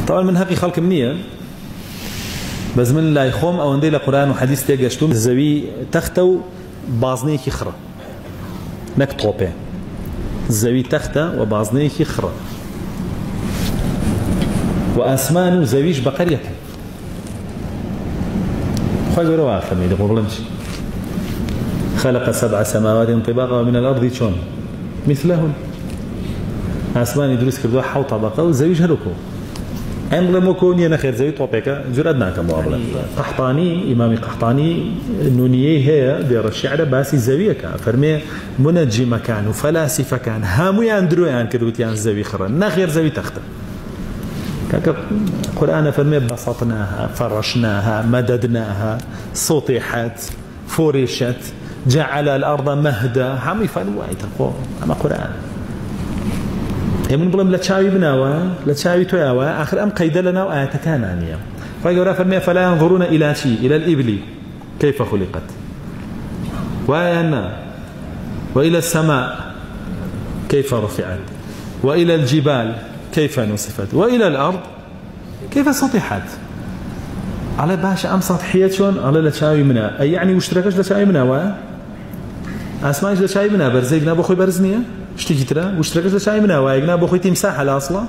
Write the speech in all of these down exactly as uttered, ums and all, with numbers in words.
طبعا من هقي خلق منية بس من لا يخوم أو ندي لقرآن وحديث تيجاشتم الزوي تختو بازني كخرة نك طوبة الزوي تختة وبازني كخرة وأسمان وزويش بقرية خوي بروا فمي دقولنش خلق سبع سماوات طباقا ومن الأرض شون مثلهن أسمان يدرس كردوا حو طبقة وزويش هلوكو أمر مكون ينخير زوي طوبيكا جردنا كمقابلة قحطاني إمامي قحطاني نونية هي دير الشعر باسي زويكا فرمي منجم كان وفلاسفة كان هامو ياندرو يان كدوت يان زوي خرا نخير زوي تخته كاك القرآن فرمي بسطناها فرشناها مددناها سطحت فرشت جعل الأرض مهدا هم يفعلوا تقول أما قرآن من بلم لتشاوي بناوا لتشاوي توياوا آخر أم قيد لنا وآيات كان عنيا فيقول فرمي فلا ينظرون إلى شيء إلى الإبل كيف خلقت وأنا وإلى السماء كيف رفعت وإلى الجبال كيف نصفت وإلى الأرض كيف سطحت على باش أم سطحية شون على لتشاوي منها أي يعني واشتركش لتشاوي منها وا أسمعش لتشاوي منها برزي جناب أخوي برزنية اشتكي ترى واشتركش لتشاوي منها وا جناب أخوي تمساح على أصلا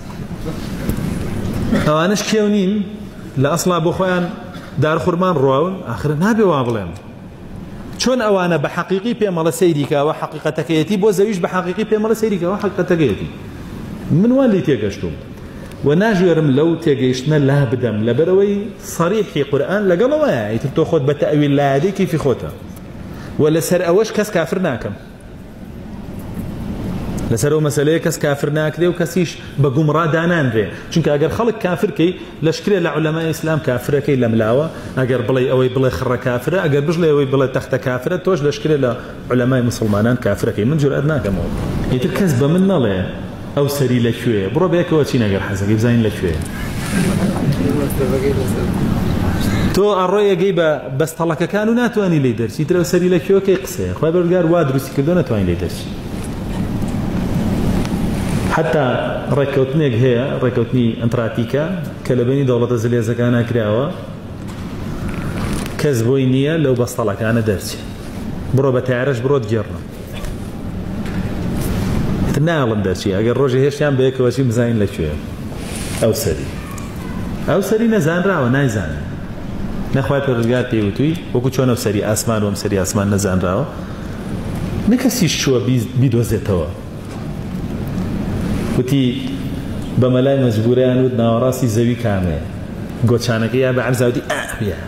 أو أنا شكيونين لأصلا بأخوان دار خرمان روان آخر نابي وابلين شون أوانا بحقيقي بيمال سيرك وحقيقتك يتي بوزويش بحقيقي بيمال سيرك وحقيقتك يتي من وين اللي تيجاشتم وناجو يرم لو تيجاشتنا لا بدم لبروي صريح في قرآن لقالوا ما يتبتو بتأويل لا هذه كيف خوتها ولا سر أوش كاس كافرناكم لسرو مسألة كاس كافرناك ذي وكاسيش بجمرة دانان ذي شنك أجر خلق كافر كي لشكل لعلماء الإسلام كافر كي لملاوة أجر بلي أوي بلي خرة كافرة أجر بجلي أوي بلي تحت كافرة توج لشكل لعلماء مسلمانان كافر كي من جرأتناك مو يتركز بمن لا أو سري لشوية برو بيك واتشين أجر حسك يبزين لشوية تو الرؤية جيبة بس طلقة كانوا ناتواني ليدرش يترى سري لشوية كي قصير خبر الجار وادرس كردونا تواني ليدرش حتى ركوتني هي ركوتني انتراتيكا كلبني دولة زلية زكانا كرياوة كذبوينية لو بس طلقة أنا درسي برو بتعرش برو تجرنا تناغلن درسي أجر روجي هيش يام بيك وشي مزاين لشوية أو سري أو سري نزان راوة نايزان نخوات الرجال بيوتوي وكو شون أو سري أسمان وم سري أسمان نزان راوة نكسيش شو بيدوزتوا وتي بملاي مجبوران ودنا وراسي زوي كامل قوتشانك يا بعرزاودي اه يا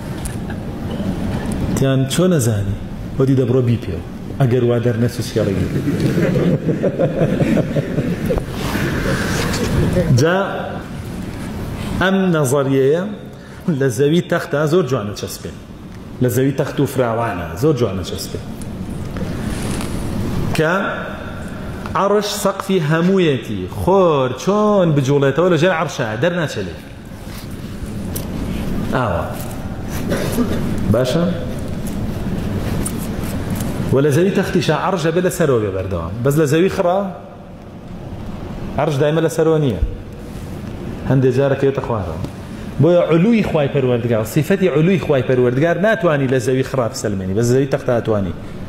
تيان شو نزاني ودي دبرو بيبيو اگر وادر نفسه شيري جاء ام نظريه لزوي تخت زور جوانا تشسبين لزوي تختو فراوانا زور جوانا تشسبين ك عرش سقفي همويتي خور شون بجولته ولا جاء عرشها درنا شلي آه باشا ولا زوي تختي عرجة بلا سروية بردوام بس لزوي خرا عرج دائما لسرونية هندي جارك يتخوارا بويا علوي خواي پروردگار صفتي علوي خواي پروردگار ناتواني لزوي خراب سلماني بس زوي تختها تواني